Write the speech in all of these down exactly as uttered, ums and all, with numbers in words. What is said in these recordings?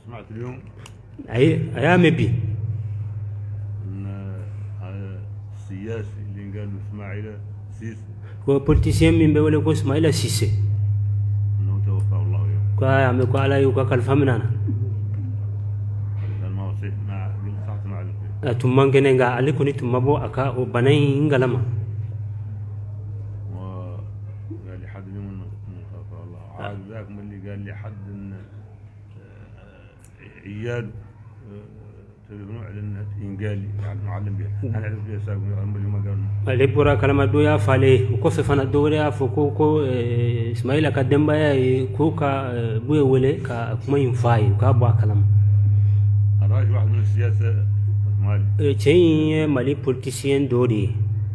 سمعت اليوم اي ايام بي ان السياسي اللي قال اسماعيل سيسي هو بوليتيسيان من بيقول لك اسماعيل سيسي انه توفى الله اليوم كا يعمل كا على يوكا كالفهمنا انا ما وصيت مع صحت مع تمان كننغا علي كوني تمبو اكا وبني انغلما وقال لي حد اليوم توفى الله عاد ذاك من اللي قال لي حد ان عيال تلفنوا على النت ينقال يعني معلم بها انا عرفت بها ساق اليوم قالوا اللي برا كلمه دويا فالي وكوف فانا دوريا فوكو كو اسماعيل كدمبا كوكا بوي ولي كا كما ينفاي كا بوا كلام الراجل واحد من السياسه مالي تشي مالي بوليتيسيان دوري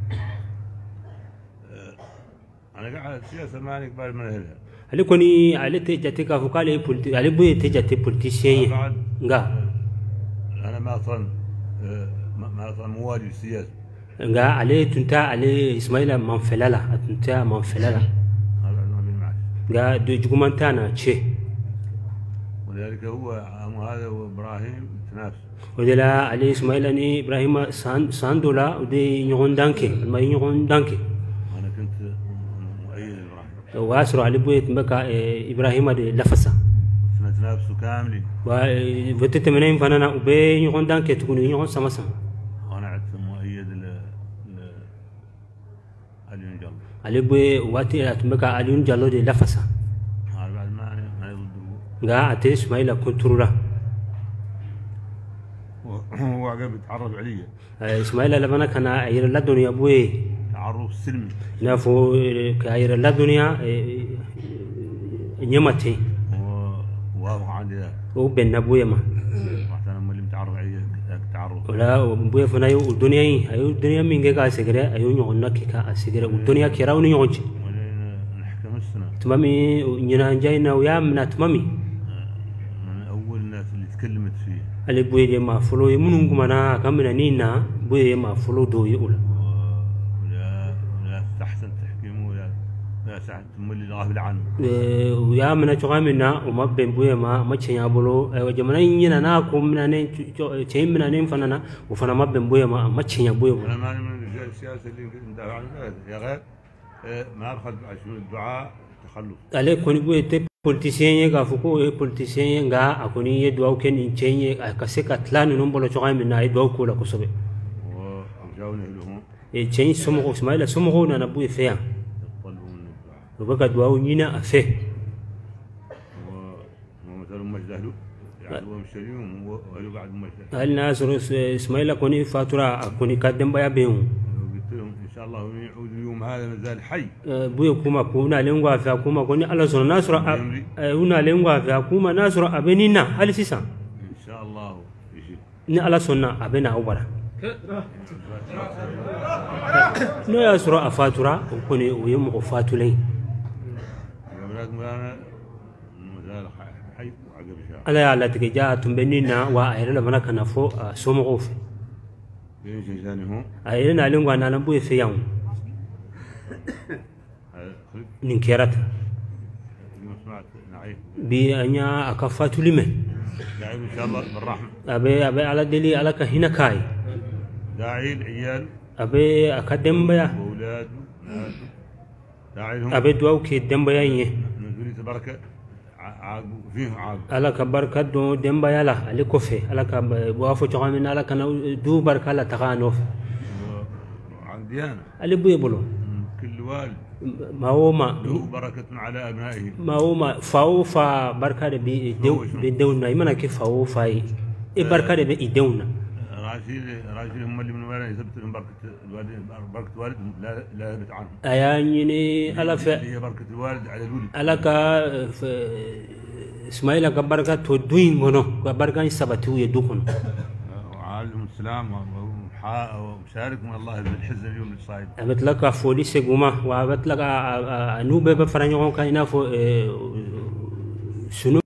انا قاعد السياسه مالك بعد ما نهلها اللي كوني علي تجاتي كافوكالي بوليتي علي بوي تجاتي بوليتيسيان غا انا ما اصلا ما اصلا موالي السياسه غا علي تنتا علي اسماعيل منفللا تنتا منفللا هذا ما بين معك غا دوجمانتانا تشي ولذلك هو هذا وابراهيم تنافس ودلا علي اسماعيل اني ابراهيم سان ساندولا ودي نيون دانكي ما نيون دانكي انا كنت مؤيد ابراهيم واسر علي بويت مكا ابراهيم دي لفسا نتنافسوا كاملين وفتت منين فانا وبي نيون دانكي تكون نيون سما سما انا عدت مؤيد ل علي نجلو علي بوي واتي اتمكا علي نجلو دي لفسا هذا بعد ما ما يضد غا اتي اسماعيل كنترورا هو عقب يتعرف علي اسماعيل لبنا كان عير لا دنيا بوي تعرف سلمي نافو كعير لا دنيا نيمتي واضح عندي ذا وبين ابويا ما رحت انا اللي متعرف علي تعرف ولا ابويا فنايو الدنيا ايو الدنيا من جا سيغرا ايو نيونا كيكا سيغرا الدنيا كيراو نيونجي نحكم السنه تمامي نينا جاينا ويا من تمامي من اول الناس اللي تكلمت فيه اللي بوي ما فلو يمنون كمانا كامنا نينا بوي ما فلو دو يقول ولا ولا تحسن تحكيمه ولا لا ساعه اللي غافل عنه ويا من تشغامنا وما بين بوي ما ما تشيا بلو وجمنا ينا ناكم من نين تشين من نين فنانا وفنا ما بين بوي ما ما تشيا بوي انا ما من رجال السياسه اللي ندافع عن يا غير ما اخذ عشان الدعاء تخلف عليه كوني بوي تي بوليتيسيان يغا فوكو بوليتيسيان يغا اكوني يدواو كن تشين كاسيكا تلان نمبلو تشغامنا يدواو كولا كوسبي وجاوني لهم اي تشين سمو اسماعيل سمو انا بوي فيا وبقى دواو نينا أفه ومثلا مجدهلو يعني هو مشتريهم وهو بعد مجدهلو هل ناصر إسماعيل كوني فاتورة كوني قدم بيا بيهم قلت لهم إن شاء الله يعود اليوم هذا مازال حي بوي كوما كونا لينغوا في كوما كوني على سر ناصر هنا لينغوا في كوما ناصر أبنينا هل سيسا إن شاء الله يجي ن على سرنا أبنا أوبرا نو يا سر أفاتورة كوني ويوم أفاتولين على على تجاه تنبنينا وأهلنا بنا كنافو سومغوف. إيش ثاني هو؟ أهلنا لينغوا أنا نبوي في يوم. نكرت. بأنيا أكفات لمن. داعي إن شاء الله بالرحمة. أبي أبي على دلي على كهنا كاي. داعي العيال. أبي أكدم بيا. أولاد ناس. داعي لهم. أبي دواو كدم بيا يه. نقول تبارك عاق فيه عاق. على كبركة دو دم بيا لا على كوفي على كب بوافو جامين على كنا دو بركة لا تغانوف. عندي أنا. على بوي بلو. كل والد. ما هو ما له بركة على أبنائه ما هو ما فاو فا بركة بيدو بيدونا يمنا كيف فاو فاي إيه بركة بيدونا راشيد راشيد هم اللي من وين يثبت لهم بركة الوالد بركة الوالد لا لا يثبت عنهم أياني على ف هي بركة الوالد على الولد على كا إسماعيل كبركة تودين منو كبركة يثبتوا يدوكن وعليهم السلام ومشارك من الله بالحزن اليوم الصايد. أبت لك فولي سجوما وأبت لك أنوبة بفرنجون كاينا فو شنو.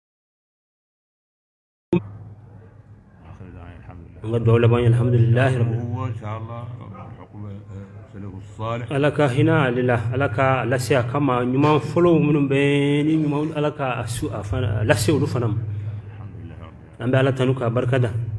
آخر داعي الحمد لله. الدولة بان الحمد لله رب. هو إن شاء الله حكم سلف الصالح. ألك هنا لله ألك لسيا كما نمان فلو من بين نمان ألك أسوء فن لسيا ولو فنم. الحمد لله. an bɛ ala tanu k'a barikada